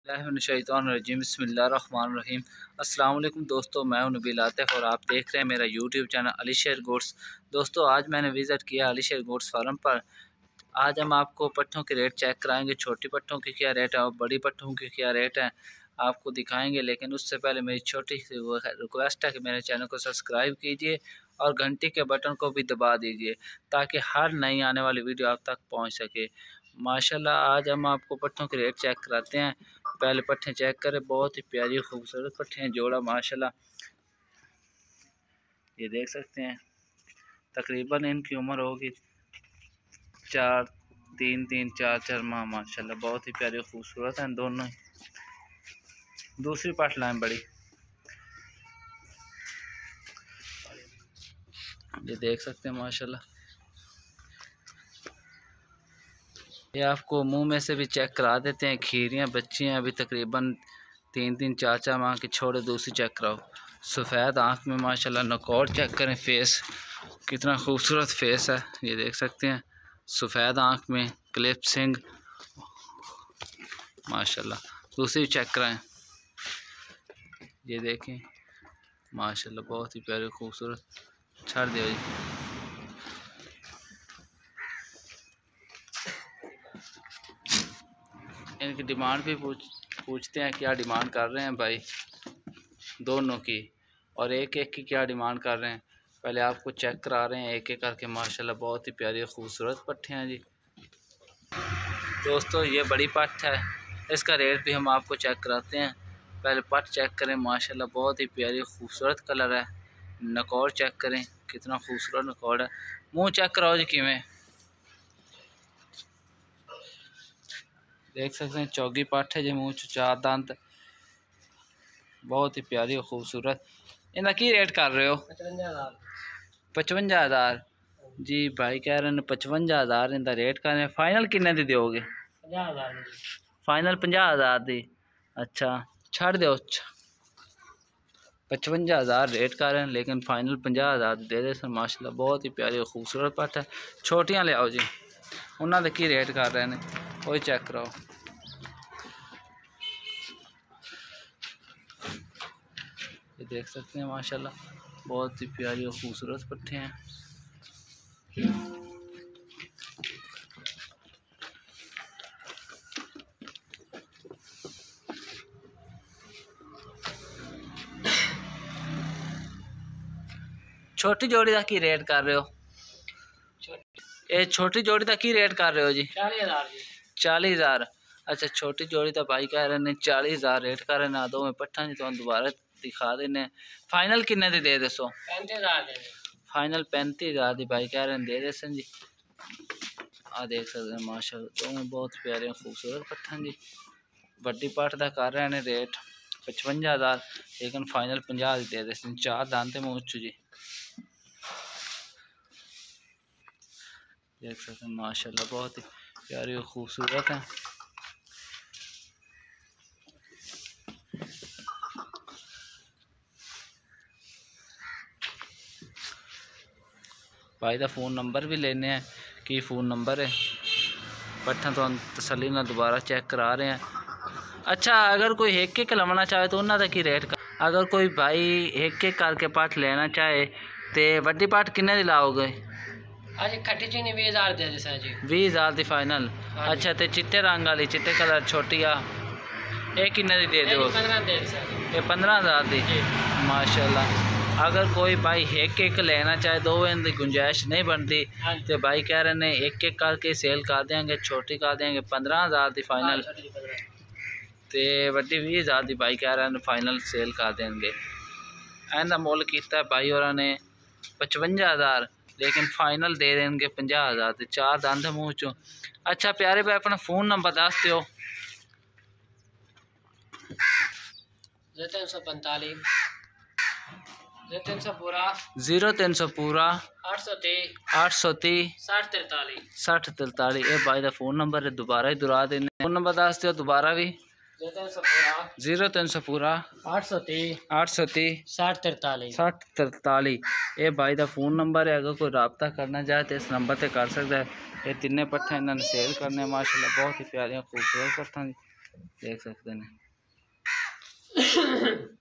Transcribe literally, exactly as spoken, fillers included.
बिस्मिल्लाहिर्रहमानिर्रहीम बिस्मिल्लाहिर्रहमानिर्रहीम। अस्सलाम वालेकुम दोस्तों, मैं हूं नबील आतिफ और आप देख रहे हैं मेरा यूट्यूब चैनल अलीशेर गोट्स। दोस्तों, आज मैंने विज़िट किया अलीशेर गोट्स फार्म पर। आज हम आपको पट्ठों के रेट चेक कराएंगे। छोटी पट्ठों की क्या रेट है और बड़ी पट्ठों की क्या रेट है आपको दिखाएंगे। लेकिन उससे पहले मेरी छोटी सी रिक्वेस्ट है कि मेरे चैनल को सब्सक्राइब कीजिए और घंटी के बटन को भी दबा दीजिए ताकि हर नई आने वाली वीडियो आप तक पहुंच सके। माशाल्लाह, आज हम आपको पट्ठों के रेट चेक कराते हैं। पहले पट्ठे चेक करें, बहुत ही प्यारी खूबसूरत पट्ठे हैं जोड़ा माशाल्लाह। ये देख सकते हैं, तकरीबन इनकी उम्र होगी चार तीन तीन चार चार माह। माशाल्लाह बहुत ही प्यारी खूबसूरत हैं दोनों। दूसरी पाठ लाइन बड़ी, ये देख सकते हैं माशाल्लाह। ये आपको मुंह में से भी चेक करा देते हैं। खीरियाँ बच्ची हैं अभी तकरीबन तीन तीन चार चार माह की। छोड़े दूसरी चेक कराओ। सफ़ेद आँख में माशाल्लाह नकौर चेक करें, फेस कितना खूबसूरत फेस है, ये देख सकते हैं। सफ़ेद आँख में क्लिप सिंग माशाल्लाह। दूसरी चेक कराएं, ये देखें माशाल्लाह बहुत ही प्यारे खूबसूरत। छाड़ दिया जी। इनकी डिमांड भी पूछ पूछते हैं क्या डिमांड कर रहे हैं भाई दोनों की, और एक एक की क्या डिमांड कर रहे हैं। पहले आपको चेक करा रहे हैं एक एक करके। माशाल्लाह बहुत ही प्यारी खूबसूरत पट्ठे हैं जी। दोस्तों, ये बड़ी पट्ठ है, इसका रेट भी हम आपको चेक कराते हैं। पहले पट्ठ चेक करें, माशाल्लाह बहुत ही प्यारी खूबसूरत कलर है। नकौर चेक करें, कितना खूबसूरत नकौर है। मुँह चेक कराओ जी, किमें देख सकते हैं। चौगी पट्ठ है जी, मुँह चार दांत, बहुत ही प्यारी और खूबसूरत। इनका की रेट कर रहे हो? पचवंजा हज़ार जी। भाई कह रहे हैं पचवंजा हज़ार इनका रेट कर रहे हैं। फाइनल किन्ने दी दोगे? फाइनल पंजाह हज़ार दी। अच्छा, छड़ दो। पचवंजा हज़ार रेट कर रहे हैं लेकिन फाइनल पंजाह हज़ार दे दे सर। माशाल्लाह बहुत ही प्यारी और खूबसूरत पट्ठ है। छोटियाँ ले आओ जी, उन्होंने की रेट कर रहे हैं वही चेक कराओ। ये देख सकते हैं माशाल्लाह बहुत ही प्यारी और खूबसूरत पट्ठे हैं। छोटी जोड़ी का की रेट कर रहे हो? ये छोटी जोड़ी का की रेट कर रहे हो जी? चालीस हज़ार जी। चालीस हज़ार। अच्छा, छोटी जोड़ी का भाई कह रहे हैं चालीस हज़ार रेट कर रहे हैं। दो में पट्ठा जी तो दोबारा दिखा देने। फाइनल किन्ने दी दे दसो? पैंतीस हज़ार। फाइनल पैंतीस हज़ार दी भाई कह रहे हैं दे दे सन जी। आ देख सकते हैं माशाल्लाह दो में बहुत प्यारे खूबसूरत पट्ठा जी। बड़ी पट्ठ का कर रहे हैं रेट पचवंजा हज़ार लेकिन फाइनल पंजाह दे दे सन। चार दांते मुँह जी, देख सकते हैं माशाल्लाह बहुत ही प्यारी और खूबसूरत है। भाई का फ़ोन नंबर भी लेने हैं कि फ़ोन नंबर है। पट्ठा तो हम तसल्ली ना दोबारा चेक करा रहे हैं। अच्छा, अगर कोई एक एक लवना चाहे तो उन्होंने की रेट का? अगर कोई भाई एक एक करके पट्ठ लेना चाहे तो वड्डी पट्ठ किन्ने दी लाओगे? अजी खट्टी चीनी बीस हज़ार दे दे जी। बीस हज़ार दी फाइनल। अच्छा, तो चिट्टे रंग वाली चिट्टे कलर छोटी आ ये किन्ने दी दे दो? ये पंद्रह हज़ार दी। माशाल्लाह। अगर कोई भाई एक एक लेना चाहे दो इनकी गुंजाइश नहीं बनती तो भाई कह रहे हैं एक एक करके सेल कर देंगे, छोटी कर देंगे पंद्रह हज़ार दी फाइनल तो वड्डी बीस हज़ार दी भाई कह रहे हैं फाइनल सेल कर देंगे। इनका मुल किया भाई और ने पचवंजा हज़ार लेकिन फाइनल दे देंगे पंजाह हज़ार तो चार दंद मुँह चो। अच्छा प्यारे भाई, अपना फ़ोन नंबर दस दो। तीन सौ पैंतालीस तीन सौ पूरा जीरो तीन सौ पूरा आठ सौ तीस आठ सौ तीस साठ तिरतालीस साठ तिरतालीस। ये भाई का फ़ोन नंबर है, दोबारा ही दोहरा देने। फ़ोन नंबर दस दो दोबारा भी। जीरो तीन सौ पूरा आठ सौ तीस आठ सौ तीस साठ तिरतालीस साठ तिरतालीस। ये भाई का फ़ोन नंबर है। अगर कोई रबता करना चाहे तो इस नंबर पर कर सकता है। ये तिन्ने पट्ठे इन्होंने सेल करने माशाल्लाह बहुत ही प्यारे खूबसूरत पट्ठा। देख सकते हैं।